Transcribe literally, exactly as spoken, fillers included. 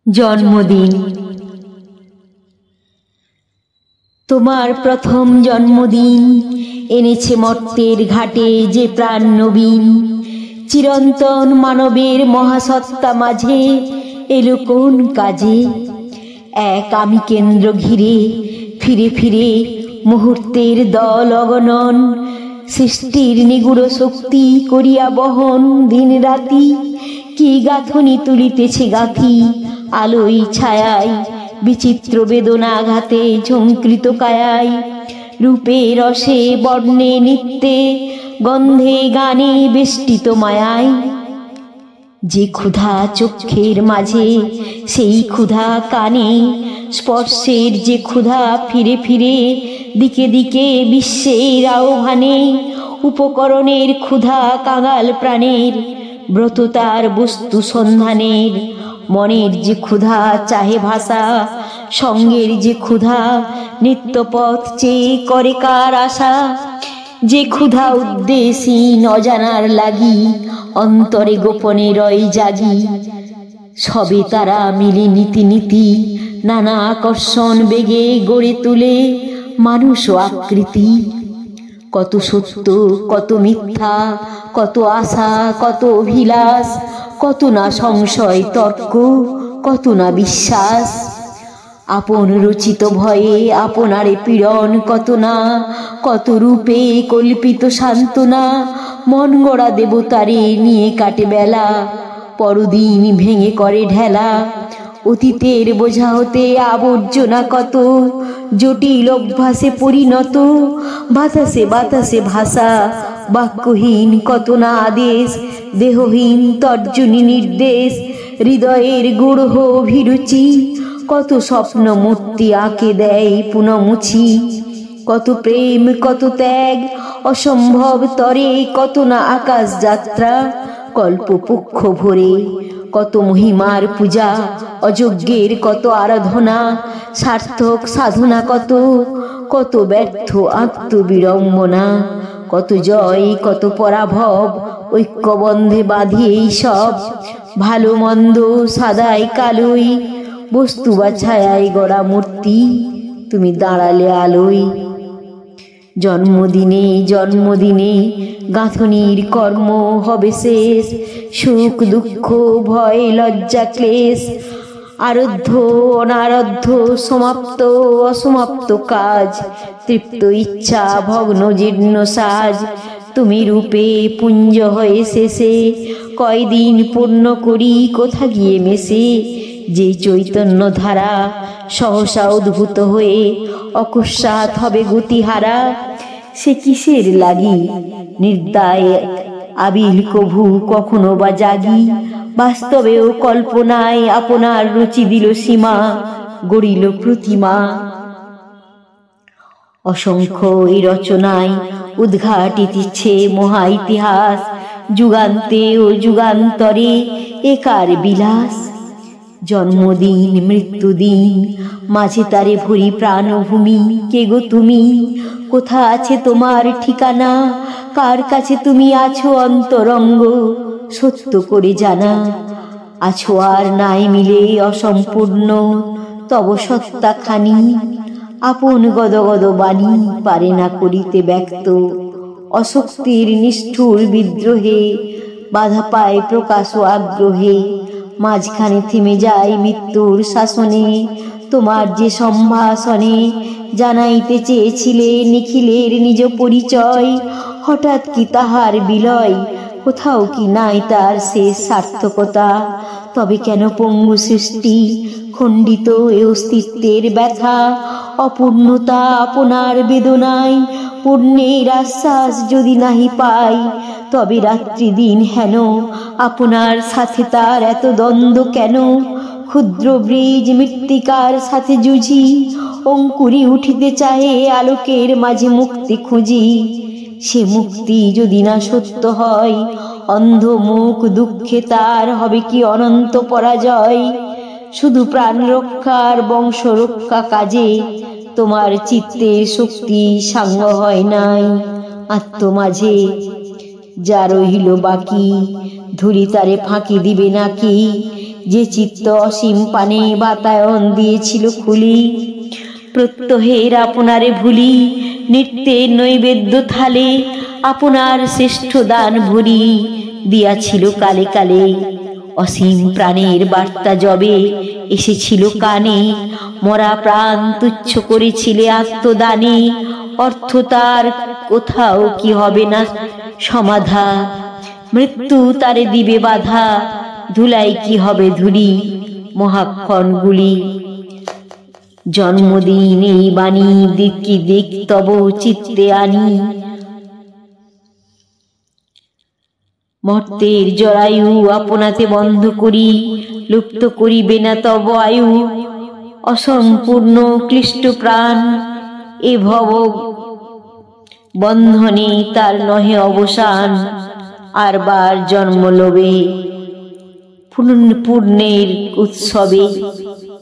জন্মদিন। তোমার প্রথম জন্মদিন এনেছে মর্তের ঘাটে যে প্রাণ নবীন। চিরন্তন মানবের মহাসত্তা মাঝে এলো কোন কাজে? এক আমি কেন্দ্র ঘিরে ফিরে ফিরে মুহূর্তের দল অগণন। সৃষ্টির নিগুড় শক্তি করিয়া বহন দিন রাতি। কি গাঁথনি তুলিতেছে গাঁথি আলোয় ছায়ায়, বিচিত্র বেদনাঘাতে ঝঙ্কৃত কায়ায়। রূপে রসে বর্ণে নিত্যে গন্ধে গানে বেষ্টিত মায়ায়। যে ক্ষুধা চক্ষের মাঝে সেই ক্ষুধা কানে, স্পর্শের যে ক্ষুধা ফিরে ফিরে দিকে দিকে বিশ্বের আহ্বানে। উপকরণের ক্ষুধা কাঙাল প্রাণের, ব্রত তার বস্তু সন্ধানের। মনের যে ক্ষুধা চাহে ভাষা, সঙ্গের যে ক্ষুধা নিত্যপথ চেয়ে করে কার আশা। যে ক্ষুধা উদ্দেশহীন অজানার লাগি, অন্তরে গোপনে রয় জাগি। সবে তারা মিলে নীতি নীতি, নানা আকর্ষণ বেগে গড়ে তুলে মানুষ ও আকৃতি। কত সত্য কত মিথ্যা, কত আশা কত অভিলাষ, কত না সংশয় তর্ক, কত না বিশ্বাস। আপন রচিত ভয়ে আপনারে পীড়ন, কত না কত রূপে কল্পিত সান্ত্বনা। মন গড়া দেবতারে নিয়ে কাটে বেলা, পরদিন ভেঙে করে ঢেলা। অতীতের বোঝা হতে আবর্জনা কত, জটিল অভ্যাসে পরিণত। বাতাসে বাতাসে ভাষা বাক্যহীন কত না আদেশ, দেহহীন তর্জনী নির্দেশ। হৃদয়ের গূঢ় অভিরুচি কত স্বপ্ন মূর্তি আঁকে দেয় পুনমুছি। কত প্রেম কত ত্যাগ অসম্ভব তরে, কত না আকাশ যাত্রা কল্পপক্ষ ভরে। কত মহিমার পূজা অযজ্ঞের কত আরাধনা, সার্থক সাধনা কত, কত ব্যর্থ আত্মবিড়ম্বনা। কত জয় কত পরাভব ঐক্যবন্ধে বাঁধি এই সব। ভালো মন্দ সাদাই কালোই, বস্তু বা ছায়ায় গড়া মূর্তি, তুমি দাঁড়ালে আলোয়। জন্মদিনে জন্মদিনে গাঁথনির কর্ম হবে শেষ। সুখ দুঃখ ভয় লজ্জা ক্লেশ, আরাধ্য অনারাধ্য সমাপ্ত অসমাপ্ত কাজ। তৃপ্ত ইচ্ছা ভগ্ন জীর্ণ সাজ, তুমি রূপে পুঞ্জ হয়ে শেষে। কয়দিন পূর্ণ করি কোথা গিয়ে মেশে? যে চৈতন্য ধারা সহসা উদ্ভূত হয়ে অকস্মাৎ হবে গতিহারা। সে কিসের লাগি নির্দায় আবিল কভু কখনো বা জাগি। বাস্তবেও কল্পনায় আপনার রুচি দিল সীমা, গড়িল প্রতিমা। অসংখ্য এই রচনায় উদ্ঘাটিতেছে মহা ইতিহাস। যুগান্তে ও যুগান্তরে একার বিলাস। জন্মদিন মৃত্যুদিন মাঝে তারে ভরি প্রাণভূমি। কে গো তুমি? কোথা আছে তোমার ঠিকানা? কার কাছে তুমি আছো অন্তরঙ্গ সত্য করে জানা? আছো আর নাই মিলে অসম্পূর্ণ তব সত্তা খানি। আপন গদগদ বাণী পারে না করিতে ব্যক্ত। অশক্তির নিষ্ঠুর বিদ্রোহে বাধা পায় প্রকাশ ও আগ্রহে। মাঝখানে থেমে যায় মৃত্যুর শাসনে তোমার যে সম্ভাষণে। জানাইতে চেয়েছিলে নিখিলের নিজ পরিচয়, হঠাৎ কি তাহার বিলয়? কোথাও কি নাই তার শেষ সার্থকতা? তবে কেন পঙ্গু সৃষ্টি খণ্ডিত এ অস্তিত্বের ব্যথা? অপূর্ণতা আপনার বেদনায় পূর্ণের আশ্বাস যদি নাহি পাই, তবে রাত্রি দিন হেন আপনার সাথে তার এত দ্বন্দ্ব কেন? ক্ষুদ্র বীজ মৃত্তিকার সাথে যুঝি, অঙ্কুরি উঠিতে চাহে আলোকের মাঝে মুক্তি খুঁজি। সে মুক্তি যদি না সত্য হয়, অন্ধ মুখ দুঃখে তার হবে কি অনন্ত পরাজয়। শুধু প্রাণ রক্ষার বংশ রক্ষা কাজে তোমার চিত্তে শক্তি সাঙ্গ হয় নাই আত্ম মাঝে। যা রহিল বাকি ধুলি তারে ফাঁকি দিবে নাকি? যে চিত্ত অসীম পানে বাতায়ন দিয়েছিল খুলি, প্রত্যহের আপনারে ভুলি, নৃত্যের নৈবেদ্য থালে আপনার শ্রেষ্ঠ দান ভরি দিয়াছিল কালে কালে। অসীম প্রাণের বার্তা যবে এসেছিল কানে, মরা প্রাণ তুচ্ছ করেছিলে আত্মদানে। অর্থ তার কোথাও কি হবে না সমাধা, মৃত্যু তারে দিবে বাধা, ধুলাই কি হবে ধুলি মহাক্ষণগুলি। জন্মদিন এই বাণী দিকি দিক তব চিত্তে আনি, মর্তের জরায়ু আপনাতে বন্ধ করি, লুপ্ত করিবে না তব আয়ু। অসম্পূর্ণ ক্লিষ্ট প্রাণ এ ভব বন্ধনে তার নহে অবসান, আর বার জন্ম লবে পূর্ণের উৎসবে।